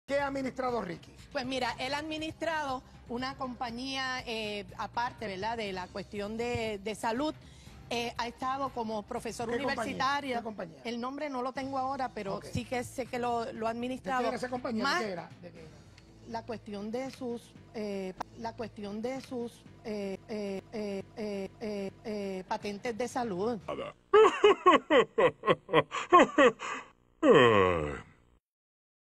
¿Qué ha administrado Ricky? Pues mira, él ha administrado una compañía, aparte, ¿verdad?, de la cuestión de salud. Ha estado como profesor universitario. ¿Qué compañía? El nombre no lo tengo ahora, pero Okay. sí que sé que lo ha administrado. ¿De qué era esa compañía? Más ¿De qué era? la cuestión de sus patentes de salud.